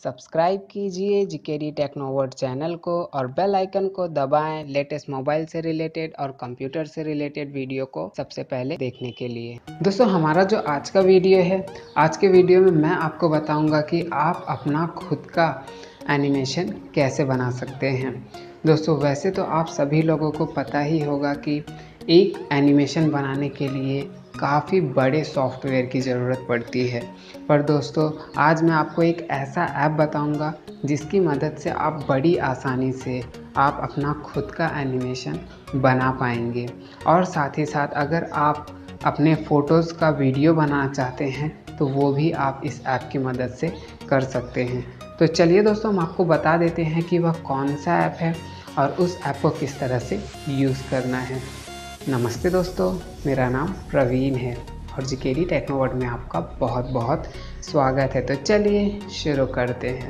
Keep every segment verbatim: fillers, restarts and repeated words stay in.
Subscribe कीजिए GKD techno world channel को और बेल आइकन को दबाएं लेटेस्ट मोबाइल से रिलेटेड और कंप्यूटर से रिलेटेड वीडियो को सबसे पहले देखने के लिए। दोस्तों, हमारा जो आज का वीडियो है, आज के वीडियो में मैं आपको बताऊंगा कि आप अपना खुद का एनिमेशन कैसे बना सकते हैं। दोस्तों, वैसे तो आप सभी लोगों को पता ही होगा कि एक एनिमेशन बनाने के लिए काफ़ी बड़े सॉफ्टवेयर की ज़रूरत पड़ती है, पर दोस्तों आज मैं आपको एक ऐसा ऐप बताऊंगा जिसकी मदद से आप बड़ी आसानी से आप अपना खुद का एनिमेशन बना पाएंगे। और साथ ही साथ अगर आप अपने फ़ोटोज़ का वीडियो बनाना चाहते हैं तो वो भी आप इस ऐप की मदद से कर सकते हैं। तो चलिए दोस्तों, हम आपको बता देते हैं कि वह कौन सा ऐप है और उस ऐप को किस तरह से यूज़ करना है। नमस्ते दोस्तों, मेरा नाम प्रवीण है और जीकेडी टेक्नो वर्ल्ड में आपका बहुत बहुत स्वागत है। तो चलिए शुरू करते हैं।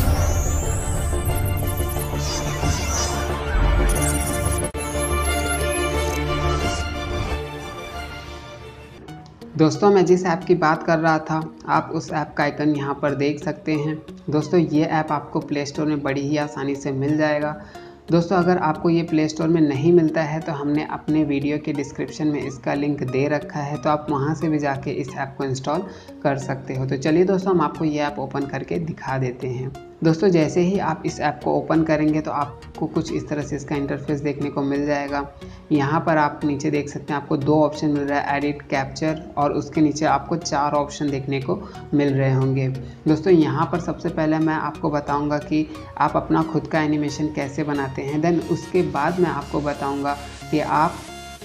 दोस्तों, मैं जिस ऐप की बात कर रहा था, आप उस ऐप का आइकन यहाँ पर देख सकते हैं। दोस्तों, ये ऐप आपको प्ले स्टोर में बड़ी ही आसानी से मिल जाएगा। दोस्तों, अगर आपको ये प्ले स्टोर में नहीं मिलता है तो हमने अपने वीडियो के डिस्क्रिप्शन में इसका लिंक दे रखा है, तो आप वहाँ से भी जाके इस ऐप को इंस्टॉल कर सकते हो। तो चलिए दोस्तों, हम आपको ये ऐप ओपन करके दिखा देते हैं। दोस्तों, जैसे ही आप इस ऐप को ओपन करेंगे तो आपको कुछ इस तरह से इसका इंटरफेस देखने को मिल जाएगा। यहाँ पर आप नीचे देख सकते हैं, आपको दो ऑप्शन मिल रहा है, एडिट, कैप्चर, और उसके नीचे आपको चार ऑप्शन देखने को मिल रहे होंगे। दोस्तों, यहाँ पर सबसे पहले मैं आपको बताऊँगा कि आप अपना खुद का एनिमेशन कैसे बनाते हैं। देन उसके बाद मैं आपको बताऊँगा कि आप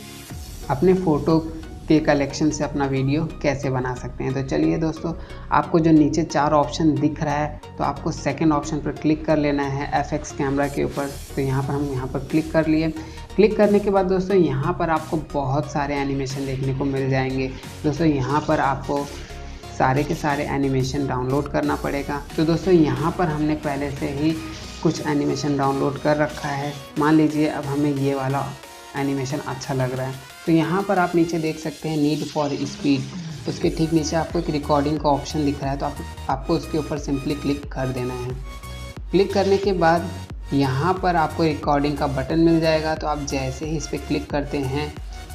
अपने फ़ोटो के कलेक्शन से अपना वीडियो कैसे बना सकते हैं। तो चलिए दोस्तों, आपको जो नीचे चार ऑप्शन दिख रहा है तो आपको सेकंड ऑप्शन पर क्लिक कर लेना है, एफएक्स कैमरा के ऊपर। तो यहाँ पर हम यहाँ पर क्लिक कर लिए। क्लिक करने के बाद दोस्तों यहाँ पर आपको बहुत सारे एनिमेशन देखने को मिल जाएंगे। दोस्तों, यहाँ पर आपको सारे के सारे एनिमेशन डाउनलोड करना पड़ेगा। तो दोस्तों, यहाँ पर हमने पहले से ही कुछ एनिमेशन डाउनलोड कर रखा है। मान लीजिए अब हमें ये वाला एनिमेशन अच्छा लग रहा है, तो यहाँ पर आप नीचे देख सकते हैं नीड फॉर स्पीड। उसके ठीक नीचे आपको एक रिकॉर्डिंग का ऑप्शन दिख रहा है, तो आप, आपको उसके ऊपर सिंपली क्लिक कर देना है। क्लिक करने के बाद यहाँ पर आपको रिकॉर्डिंग का बटन मिल जाएगा। तो आप जैसे ही इस पर क्लिक करते हैं,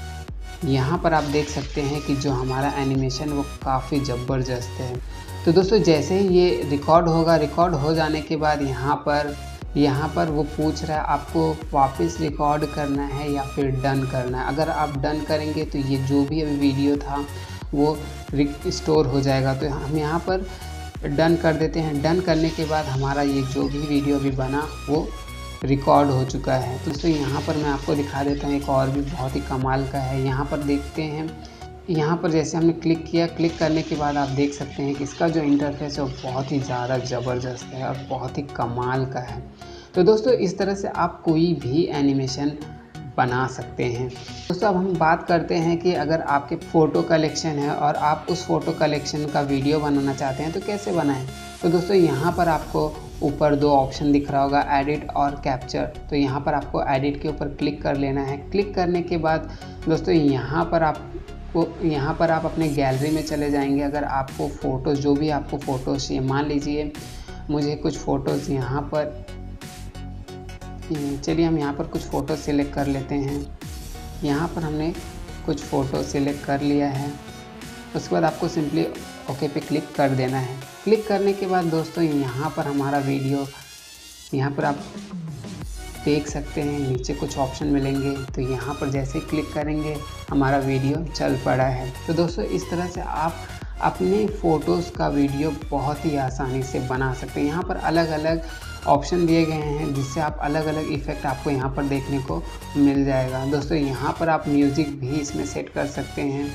यहाँ पर आप देख सकते हैं कि जो हमारा एनिमेशन वो काफ़ी ज़बरदस्त है। तो दोस्तों, जैसे ही ये रिकॉर्ड होगा, रिकॉर्ड हो जाने के बाद यहाँ पर यहाँ पर वो पूछ रहा है आपको वापस रिकॉर्ड करना है या फिर डन करना है। अगर आप डन करेंगे तो ये जो भी अभी वीडियो था वो रिस्टोर हो जाएगा। तो हम यहाँ पर डन कर देते हैं। डन करने के बाद हमारा ये जो भी वीडियो अभी बना वो रिकॉर्ड हो चुका है। तो दोस्तों, यहाँ पर मैं आपको दिखा देता हूँ, एक और भी बहुत ही कमाल का है। यहाँ पर देखते हैं, यहाँ पर जैसे हमने क्लिक किया, क्लिक करने के बाद आप देख सकते हैं कि इसका जो इंटरफेस है वो बहुत ही ज़्यादा ज़बरदस्त है और बहुत ही कमाल का है। तो दोस्तों, इस तरह से आप कोई भी एनिमेशन बना सकते हैं। दोस्तों, अब हम बात करते हैं कि अगर आपके फ़ोटो कलेक्शन है और आप उस फ़ोटो कलेक्शन का वीडियो बनाना चाहते हैं तो कैसे बनाएं। तो दोस्तों, यहाँ पर आपको ऊपर दो ऑप्शन दिख रहा होगा, एडिट और कैप्चर। तो यहाँ पर आपको एडिट के ऊपर क्लिक कर लेना है। क्लिक करने के बाद दोस्तों यहाँ पर आप को यहाँ पर आप अपने गैलरी में चले जाएंगे। अगर आपको फ़ोटोज़, जो भी आपको फ़ोटोज़ चाहिए, मान लीजिए मुझे कुछ फ़ोटोज़ यहाँ पर, चलिए हम यहाँ पर कुछ फ़ोटो सिलेक्ट कर लेते हैं। यहाँ पर हमने कुछ फ़ोटो सिलेक्ट कर लिया है। उसके बाद आपको सिंपली ओके पे क्लिक कर देना है। क्लिक करने के बाद दोस्तों यहाँ पर हमारा वीडियो, यहाँ पर आप देख सकते हैं नीचे कुछ ऑप्शन मिलेंगे। तो यहाँ पर जैसे क्लिक करेंगे हमारा वीडियो चल पड़ा है। तो दोस्तों, इस तरह से आप अपने फ़ोटोज़ का वीडियो बहुत ही आसानी से बना सकते हैं। यहाँ पर अलग अलग ऑप्शन दिए गए हैं जिससे आप अलग अलग इफ़ेक्ट आपको यहाँ पर देखने को मिल जाएगा। दोस्तों, यहाँ पर आप म्यूज़िक भी इसमें सेट कर सकते हैं।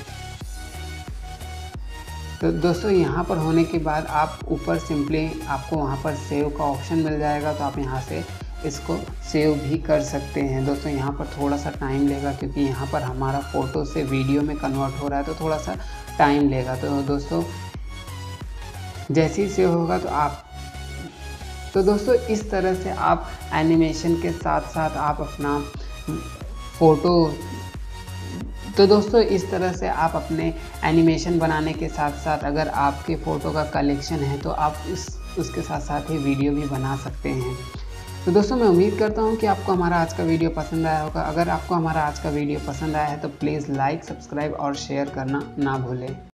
तो दोस्तों, यहाँ पर होने के बाद आप ऊपर सिंपली आपको वहाँ पर सेव का ऑप्शन मिल जाएगा, तो आप यहाँ से इसको सेव भी कर सकते हैं। दोस्तों, यहाँ पर थोड़ा सा टाइम लेगा क्योंकि यहाँ पर हमारा फ़ोटो से वीडियो में कन्वर्ट हो रहा है, तो थोड़ा सा टाइम लेगा। तो दोस्तों, जैसे ही सेव होगा तो आप तो दोस्तों इस तरह से आप एनिमेशन के साथ साथ आप अपना फ़ोटो तो दोस्तों इस तरह से आप अपने एनिमेशन बनाने के साथ साथ अगर आपके फ़ोटो का कलेक्शन है तो आप इस उसके साथ साथ ही वीडियो भी बना सकते हैं। तो दोस्तों मैं उम्मीद करता हूँ कि आपको हमारा आज का वीडियो पसंद आया होगा। अगर आपको हमारा आज का वीडियो पसंद आया है तो प्लीज़ लाइक, सब्सक्राइब और शेयर करना ना भूलें।